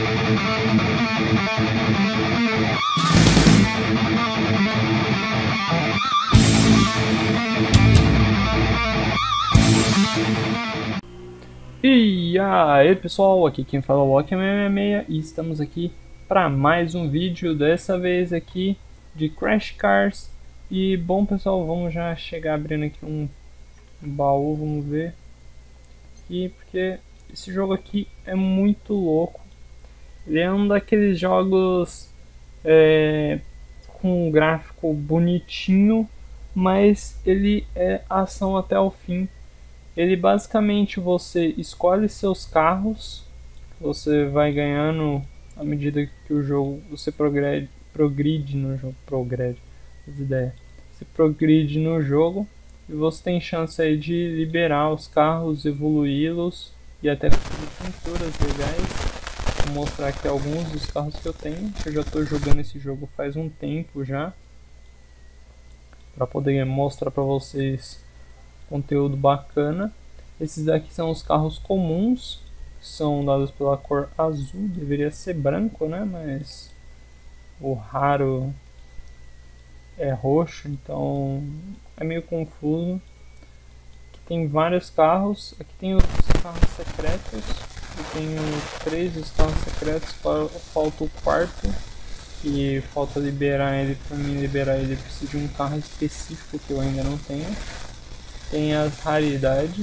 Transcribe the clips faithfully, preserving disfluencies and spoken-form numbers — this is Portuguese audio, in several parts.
E aí pessoal, aqui quem fala é o Walker sessenta e seis e estamos aqui para mais um vídeo, dessa vez aqui de Crash Cars. E bom pessoal, vamos já chegar abrindo aqui um baú, vamos ver aqui, porque esse jogo aqui é muito louco. Ele é um daqueles jogos é, com um gráfico bonitinho, mas ele é ação até o fim. Ele basicamente, você escolhe seus carros, você vai ganhando à medida que o jogo, você progrede, progride no jogo, progrede, as ideias, você progride no jogo e você tem chance aí de liberar os carros, evoluí-los e até fazer pinturas legais. Vou mostrar aqui alguns dos carros que eu tenho, que eu já estou jogando esse jogo faz um tempo já, para poder mostrar para vocês conteúdo bacana. Esses daqui são os carros comuns, são dados pela cor azul, deveria ser branco, né? Mas o raro é roxo, então é meio confuso. Aqui tem vários carros, aqui tem os carros secretos, eu tenho três dos carros secretos, falta o quarto, que falta liberar ele. Para mim liberar ele preciso de um carro específico que eu ainda não tenho. Tem as raridades.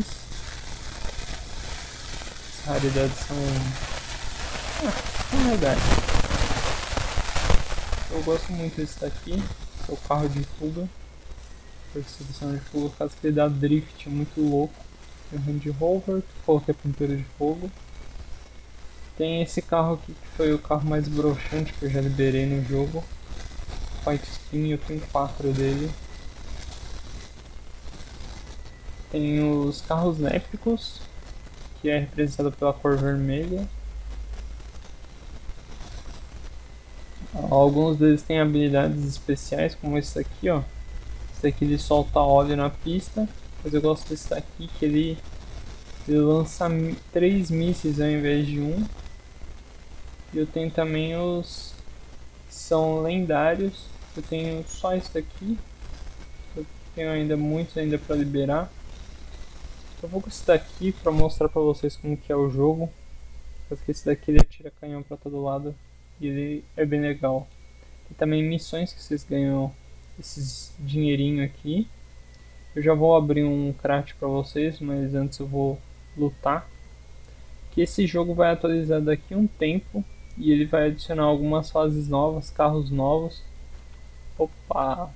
As raridades são... Ah, são legais. Eu gosto muito desse daqui, que é o carro de fuga. Perseguição de fuga, caso que ele dá drift, é muito louco. Tem o Range Rover, que coloquei a pintura de fogo. Tem esse carro aqui, que foi o carro mais broxante que eu já liberei no jogo. Fight Spin, eu tenho quatro dele. Tem os carros épicos, que é representado pela cor vermelha. Alguns deles têm habilidades especiais, como esse aqui, ó. Esse daqui ele solta óleo na pista, mas eu gosto desse daqui, que ele, ele lança três mísseis ao invés de um. E eu tenho também os que são lendários. Eu tenho só esse daqui. Eu tenho ainda muitos ainda para liberar. Eu vou com esse daqui para mostrar para vocês como que é o jogo. Porque esse daqui ele atira canhão para todo lado e ele é bem legal. Tem também missões que vocês ganham esses dinheirinho aqui. Eu já vou abrir um craft para vocês, mas antes eu vou lutar. Que esse jogo vai atualizar daqui a um tempo e ele vai adicionar algumas fases novas, carros novos. Opa!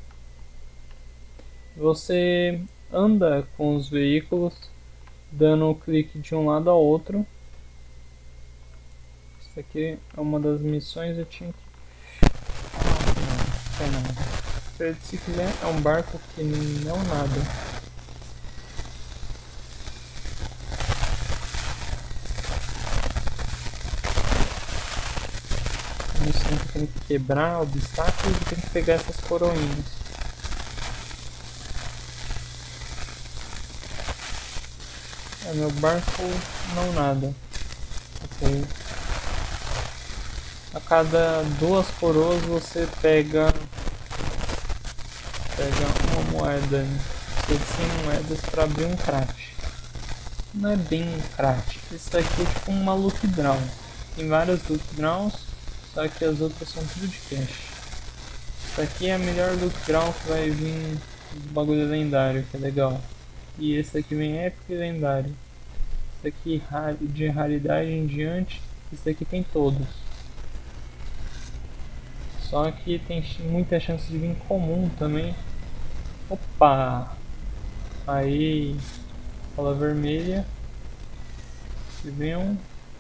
Você anda com os veículos dando um clique de um lado ao outro. Isso aqui é uma das missões. Eu tinha que... Ah, não, não nada. Se quiser, é um barco que não nada. A missão que tem que quebrar obstáculos e tem que pegar essas coroinhas. É, meu barco não nada. Ok. A cada duas coroas você pega pega uma moeda, de cem moedas para abrir um craft. Não é bem um craft, esse daqui é tipo uma loot draw. Tem várias loot draws, só que as outras são tudo de cash. Esse aqui é a melhor loot draw, que vai vir do bagulho lendário, que é legal. E esse aqui vem épico e lendário. Esse aqui de raridade em diante, esse daqui tem todos. Só que tem muita chance de vir comum também. Opa! Aí, bola vermelha. E vem um...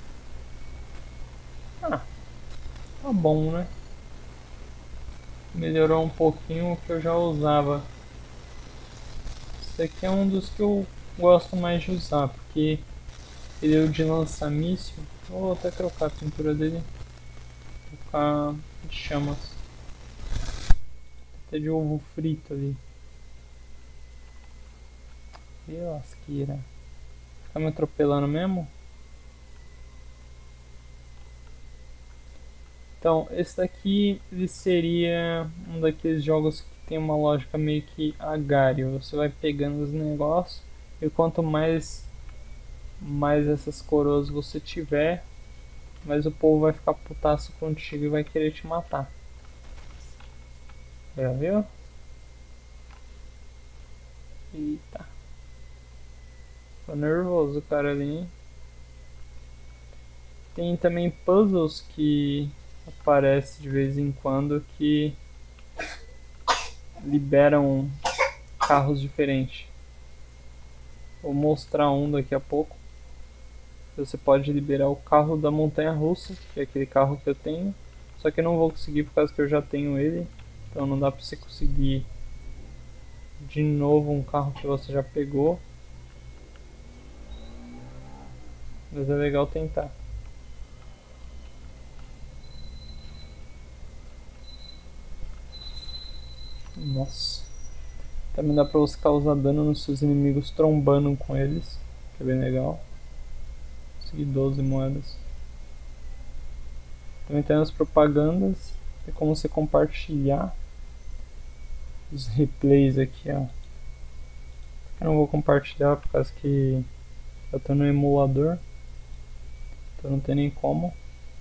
Ah, tá bom, né? Melhorou um pouquinho o que eu já usava. Esse aqui é um dos que eu gosto mais de usar, porque ele é o de lança míssil. Vou até trocar a pintura dele. Trocar de chamas. Até de ovo frito ali. Que lasqueira. Tá me atropelando mesmo? Então, esse daqui ele seria um daqueles jogos que tem uma lógica meio que agário. Você vai pegando os negócios e quanto mais mais essas coroas você tiver, mais o povo vai ficar putaço contigo e vai querer te matar. Já viu? Eita. Tô nervoso, cara, ali, hein? Tem também puzzles que aparecem de vez em quando que liberam carros diferentes. Vou mostrar um daqui a pouco. Você pode liberar o carro da montanha russa, que é aquele carro que eu tenho. Só que eu não vou conseguir por causa que eu já tenho ele. Então não dá pra você conseguir de novo um carro que você já pegou. Mas é legal tentar. Nossa. Também dá pra você causar dano nos seus inimigos trombando com eles. Que é bem legal. Consegui doze moedas. Também tem as propagandas. É como você compartilhar os replays aqui, ó. Eu não vou compartilhar por causa que eu tô no emulador. Então não tem nem como.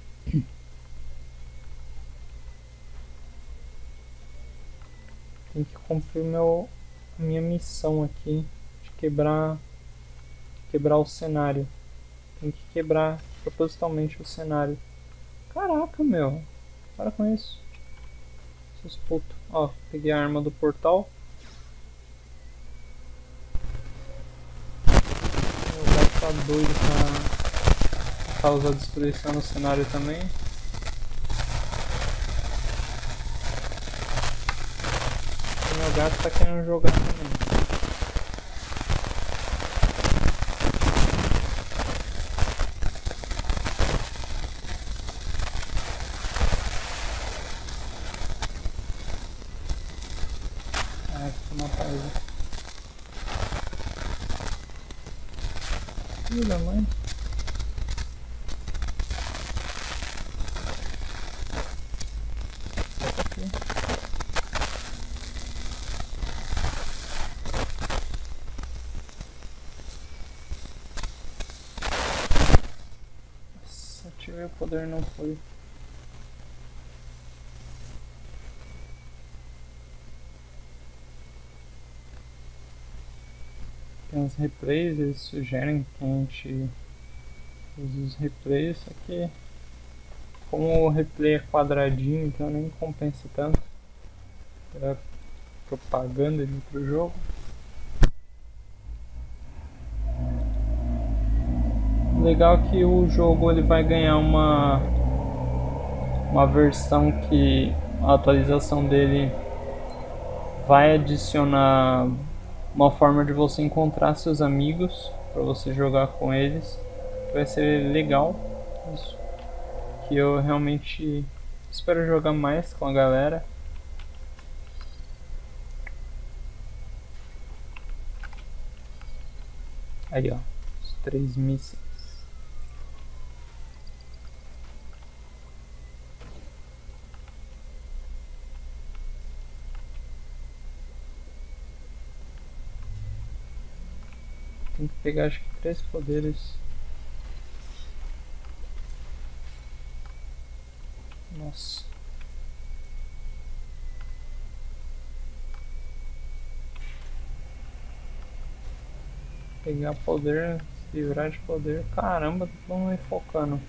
Tem que cumprir meu, minha missão aqui de quebrar, quebrar o cenário. Tem que quebrar propositalmente o cenário. Caraca, meu. Para com isso. Seus putos. Ó, peguei a arma do portal. O gato tá doido pra causar destruição no cenário também. O meu gato tá querendo jogar também. Ah, vou matar ele. Filho da mãe. Aqui. Nossa, ativei o poder, não foi. Tem uns replays, eles sugerem que a gente use os replays, só que como o replay é quadradinho, então nem compensa tanto. É propaganda de outro jogo. Legal que o jogo ele vai ganhar uma uma versão que a atualização dele vai adicionar uma forma de você encontrar seus amigos para você jogar com eles. Vai ser legal isso, que eu realmente espero jogar mais com a galera. Aí ó, os três mísseis. Tem que pegar acho que três poderes. Nossa. Pegar poder, se livrar de poder. Caramba, estão me focando.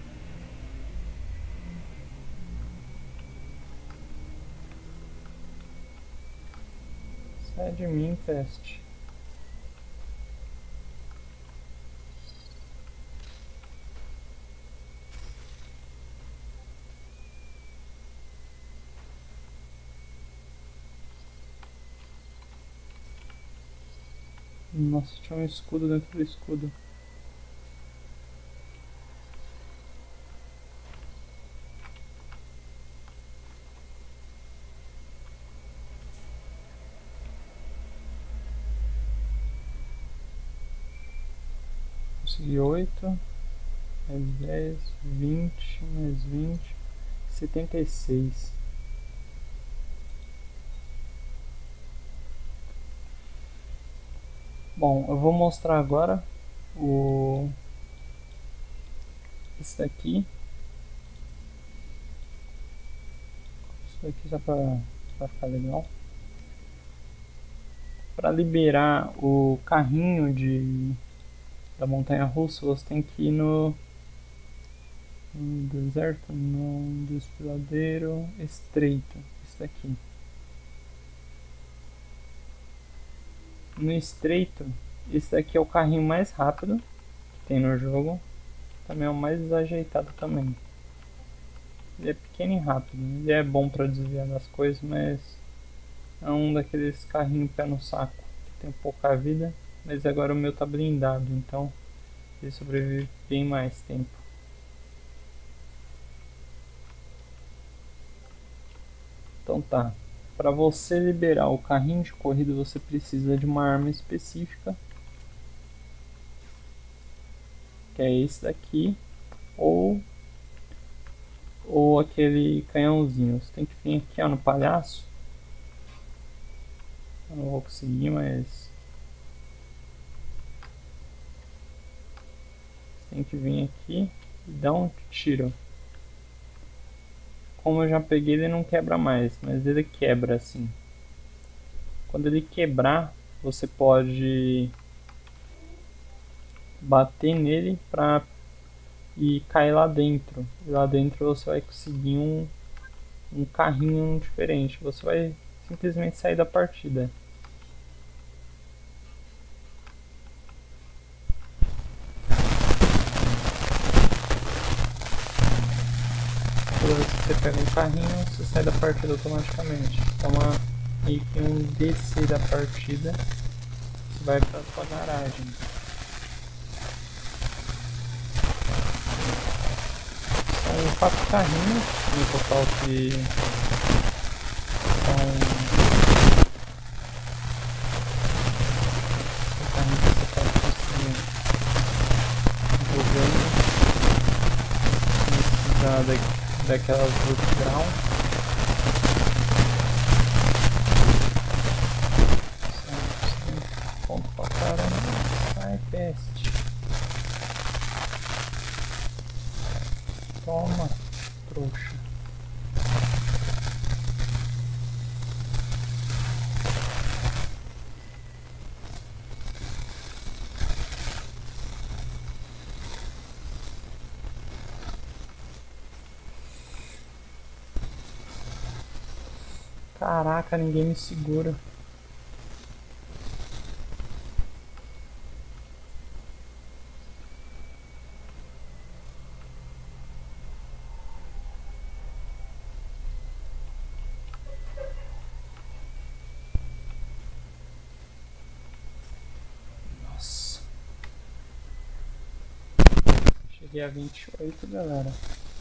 Sai de mim, teste. Nossa, tinha um escudo dentro do escudo. Consegui oito, mais dez, vinte, mais vinte. setenta e seis. Bom, eu vou mostrar agora o esse daqui. Isso daqui só pra, pra ficar legal. Para liberar o carrinho de da montanha russa, você tem que ir no, no deserto, no desfiladeiro estreito. Isso daqui. No estreito, esse daqui é o carrinho mais rápido que tem no jogo. Também é o mais desajeitado também. Ele é pequeno e rápido. Ele é bom para desviar das coisas, mas é um daqueles carrinhos pé no saco que tem pouca vida. Mas agora o meu tá blindado, então ele sobrevive bem mais tempo. Então tá. Para você liberar o carrinho de corrida, você precisa de uma arma específica, que é esse daqui, ou ou aquele canhãozinho. Você tem que vir aqui, ó, no palhaço. Eu não vou conseguir, mas tem que vir aqui e dar um tiro. Como eu já peguei, ele não quebra mais, mas ele quebra assim. Quando ele quebrar, você pode bater nele pra e cair lá dentro. E lá dentro você vai conseguir um, um carrinho diferente. Você vai simplesmente sair da partida. Toda vez que você pega um carrinho, você sai da partida automaticamente. É uma, meio que um descer da partida, você vai para sua garagem. São quatro carrinhos no total, que são o carrinho que você pode conseguir jogando. Precisar daqui daquelas root ground. Ponto pra caramba. Sai, peste. Toma, trouxa. Caraca, ninguém me segura. Nossa. Cheguei a vinte e oito, galera.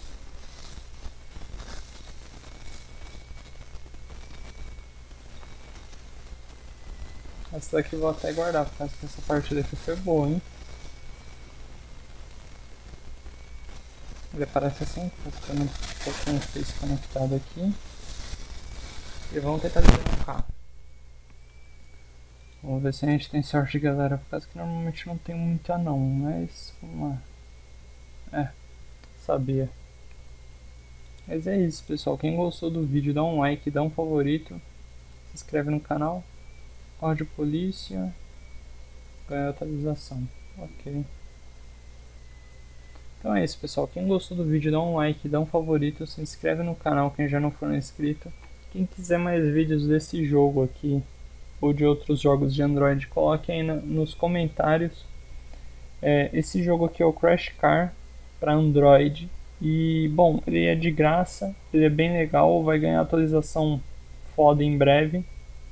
Essa daqui eu vou até guardar, por causa que essa partida aqui foi boa, hein? Ele aparece assim, tô com o face conectado aqui. E vamos tentar ligar o carro. Vamos ver se a gente tem sorte, galera, por causa que normalmente não tem muita não, mas vamos lá. É, sabia. Mas é isso, pessoal. Quem gostou do vídeo, dá um like, dá um favorito, se inscreve no canal. Rádio Polícia, ganha atualização. Ok. Então é isso, pessoal. Quem gostou do vídeo, dá um like, dá um favorito, se inscreve no canal quem já não for inscrito. Quem quiser mais vídeos desse jogo aqui ou de outros jogos de Android, coloque aí na, nos comentários. É, esse jogo aqui é o Crash Car para Android. E bom, ele é de graça, ele é bem legal, vai ganhar atualização foda em breve.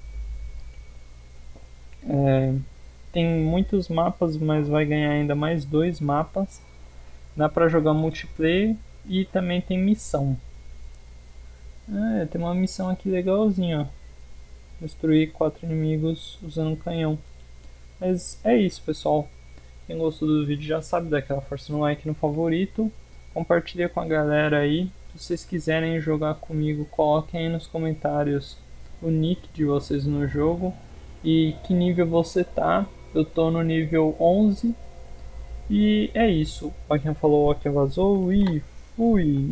É, tem muitos mapas, mas vai ganhar ainda mais dois mapas. Dá pra jogar multiplayer e também tem missão. Ah, tem uma missão aqui legalzinha, ó. Destruir quatro inimigos usando um canhão. Mas é isso, pessoal. Quem gostou do vídeo já sabe, dá aquela força no like, no favorito. Compartilha com a galera aí, Se vocês quiserem jogar comigo, coloquem aí nos comentários o nick de vocês no jogo e que nível você tá. Eu tô no nível onze. E é isso. Ó, quem falou, ó, que vazou e fui.